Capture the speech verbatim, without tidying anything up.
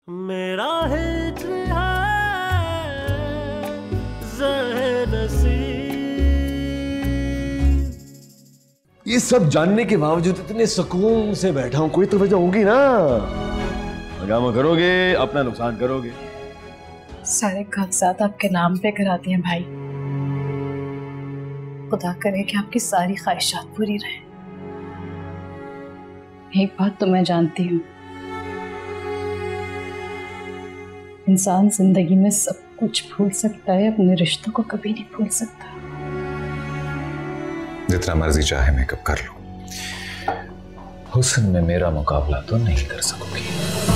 मेरा हिज्र है ज़हे नसीब। ये सब जानने के बावजूद इतने सुकून से बैठा हूं, कोई तो वजह होगी ना। हंगामा करोगे, अपना नुकसान करोगे। सारे कागजात आपके नाम पे करा दिए भाई। खुदा करे कि आपकी सारी ख्वाहिशात पूरी रहे। एक बात तो मैं जानती हूँ, इंसान जिंदगी में सब कुछ भूल सकता है, अपने रिश्तों को कभी नहीं भूल सकता। जितना मर्जी चाहे मेकअप कर लो, हुस्न में मेरा मुकाबला तो नहीं कर सकोगी।